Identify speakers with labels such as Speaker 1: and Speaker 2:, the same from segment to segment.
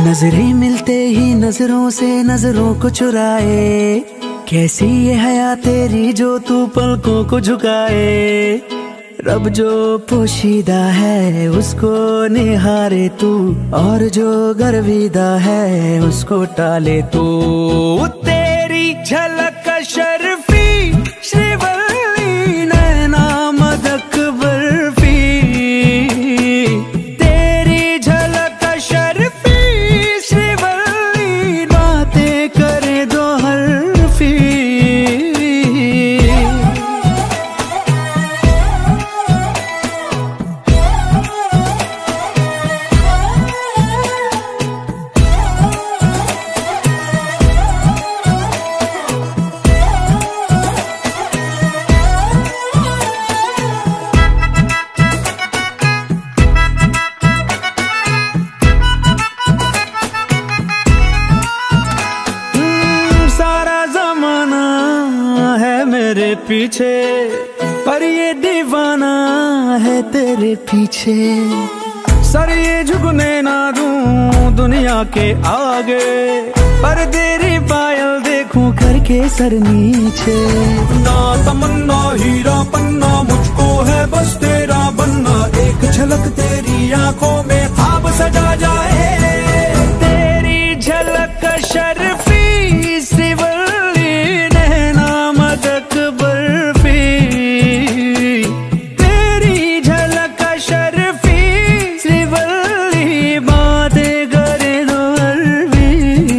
Speaker 1: नजरें मिलते ही नजरों से नजरों को चुराए, कैसी ये हया तेरी जो तू पलकों को झुकाए। रब जो पोशीदा है उसको निहारे तू, और जो गर्विदा है उसको टाले तू। तेरी झलक शर्फी श्रीवल्ली नैना मदक बर्फी, तेरी झलक शर्फी श्रीवल्ली बातें करे दो हरफी। मेरे पीछे पर ये दीवाना है तेरे पीछे, सर ये झुकने ना दूं दुनिया के आगे, पर तेरी पायल देखूं करके सर नीचे।
Speaker 2: ना तमन्ना हीरा पन्ना मुझको है बस तेरा बनना, एक झलक तेरी आंखों में ख्वाब सजा जाए।
Speaker 1: तेरी झलक शर्फी श्रीवल्ली नैना मदक बर्फी, तेरी झलक शर्फी श्रीवल्ली बातें करे दो अरबी।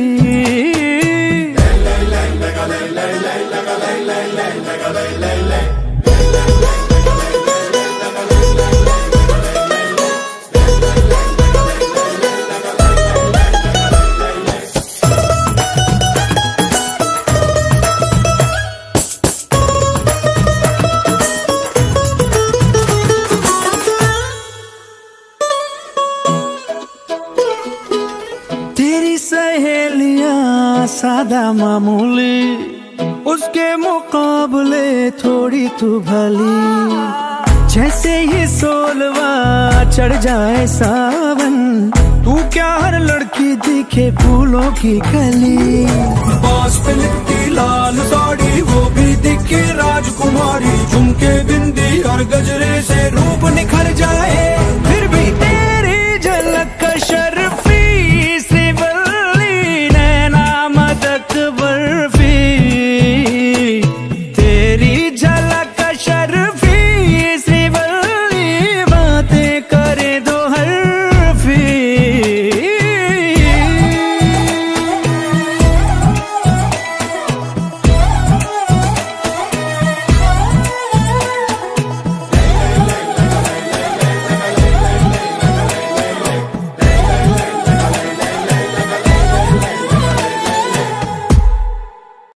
Speaker 1: तेरी सहेलियां सादा मामूली, उसके मुकाबले थोड़ी तू भली। जैसे ही सोलवा चढ़ जाए सावन, तू क्या हर लड़की दिखे फूलों की कली।
Speaker 2: बांस पे लिपटी लाल साड़ी वो भी दिखे राजकुमारी, झुमके बिंदी और गजरे से रूप निखर जाए।